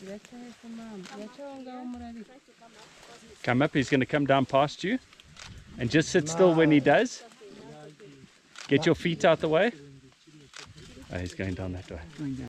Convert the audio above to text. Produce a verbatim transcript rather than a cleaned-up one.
Come up, he's going to come down past you. And just sit still when he does. Get your feet out the way. Oh, he's going down that way.